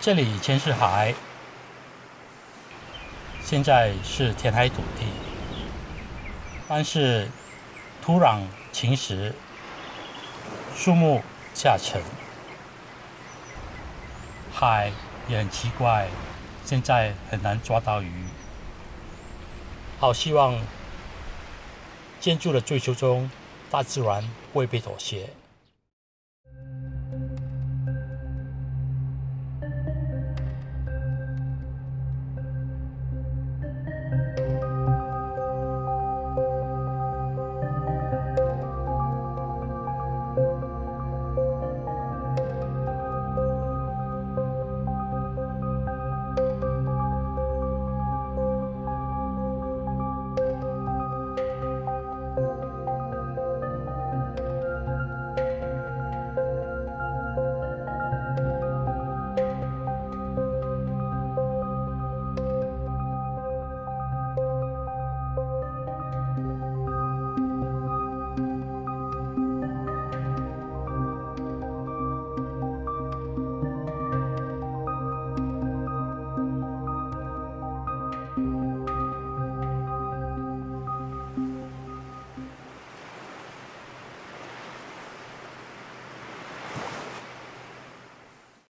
这里以前是海，现在是填海土地，但是土壤侵蚀，树木下沉，海也很奇怪，现在很难抓到鱼。好希望建筑的追求中，大自然不会被妥协。